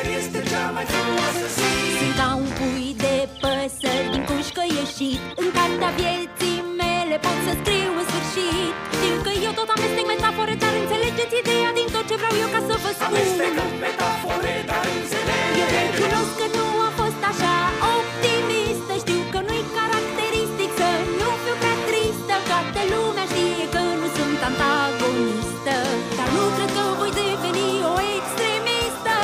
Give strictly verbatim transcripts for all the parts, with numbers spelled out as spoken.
chiar este cea mai frumoasă zi. Sunt ca un pui de păsări din cușcă ieșit. În cartea vieții mele pot să scriu în sfârșit. Știu că eu tot amestec metafore, dar înțelegeți ideea din tot ce vreau eu ca să vă spun. Amestecăm metafore, dar înțelegi. Eu recunosc că nu am fost așa optimistă. Știu că nu-i caracteristic să nu fiu prea tristă. Toată lumea știe că nu sunt antagonistă, dar nu cred că voi deveni o extremistă.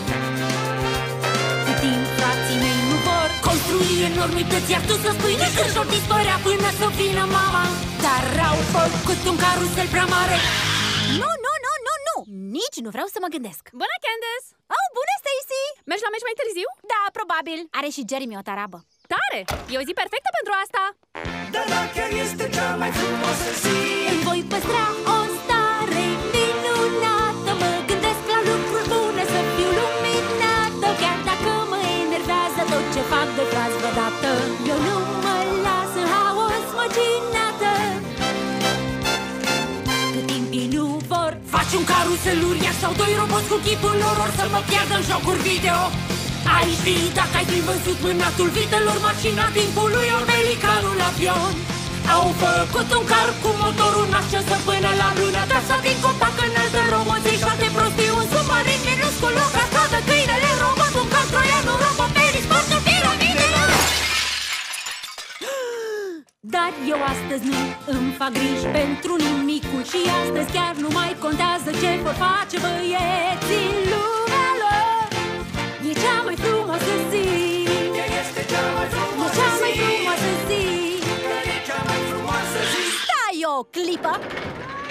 Cât timp frații mei nu vor construi enormități, iar tu să spui nici când și-or dispărea până să vină mama. Dar au făcut un carusel prea mare. Nu, nu, nu, nu, nu! Nici nu vreau să mă gândesc. Bună, Candace! Oh, bună, Stacy! Mergi la meci mai târziu? Da, probabil. Are și Jeremy o tarabă. Tare! E o zi perfectă pentru asta. Da, da, chiar este cea mai frumoasă zi. Îmi voi păstra o stare minunată. Mă gândesc la lucruri bune, să fiu luminată. Chiar dacă mă enervează tot ce fac de proastă dată, eu nu mă las în haos măcinată. Cât timp ei nu vor faci un carusel uriaș sau doi roboți cu chipul lor, or să mă pierdă în jocuri video. Ai fi dacă ai fi văzut mânatul vitelor, mașina timpului, ori pelicanul avion. Au făcut un car cu motorul nașă până la lună, casa din copac înaltă, roboții și alte prostii, un submarin minuscul, o cascadă, câinele robot, un car troian, un robot, perisportul, piramidele. Dar eu astăzi nu îmi fac griji pentru nimicul și astăzi chiar nu mai contează ce vor face băieții în lumea lor. E cea mai frumoasă zi. Chiar este cea mai E frumoasă cea mai zi. frumoasă zi. Chiar e cea mai frumoasă zi. Stai o clipă.